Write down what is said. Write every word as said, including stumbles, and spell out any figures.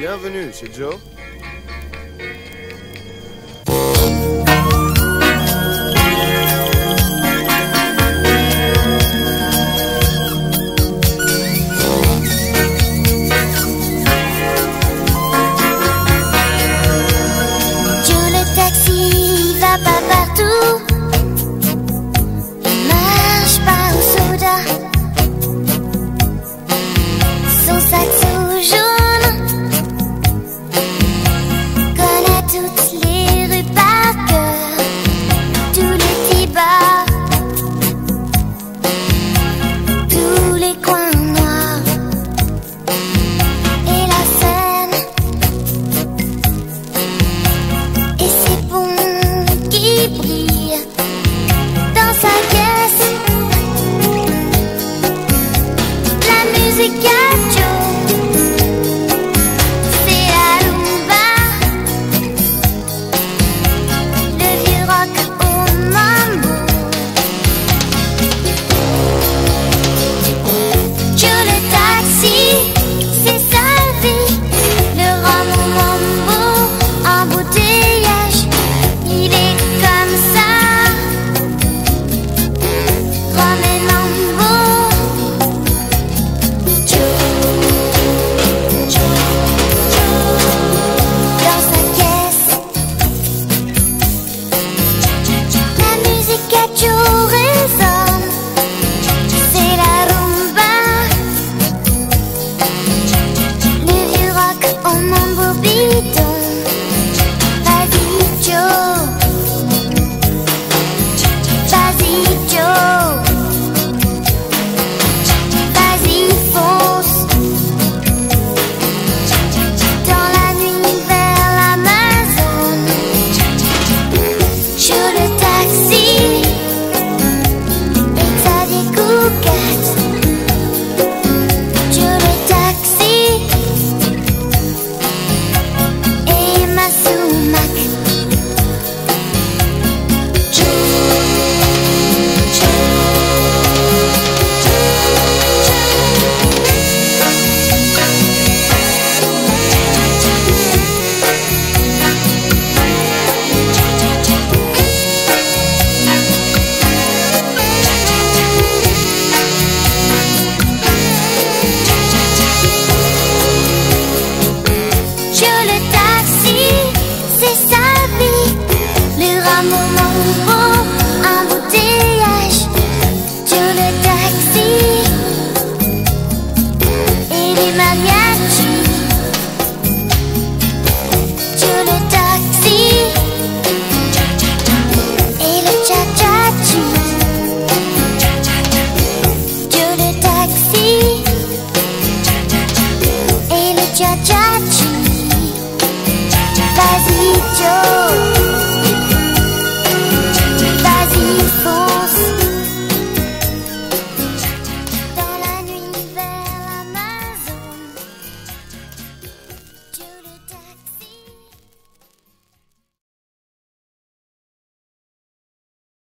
Bienvenue chez Joe. Joe le taxi va pas partout, il marche pas au soda, son sac sous jaune connaît toutes les rues par cœur, tous les petits bars, tous les coins noirs et la Seine et ses ponts qui brillent dans sa caisse. La musique à Joe, c'est la rumba, le vieux rock au mambo. Joe le taxi, c'est sa vie, le rhum au mambo, embouteillage, il est comme ça, rhum et mambo. Joe, Joe, Joe, dans sa caisse. La musique à Joe résonne, c'est la rumba, le vieux rock au mambo bidon. Vas-y Joe, vas-y Joe, vas-y fonce dans la nuit vers l'Amazone. Joe le taxi et Xavier Cougat. Joe le taxi et Masumak. Joe, Joe, Joe le taxi, c'est sa vie, le rhum au mambo, embouteillage. Joe le taxi et les mariachis. Joe le taxi et le cha-cha-chi. Joe le taxi et le cha-cha-chi. Vas-y Joe.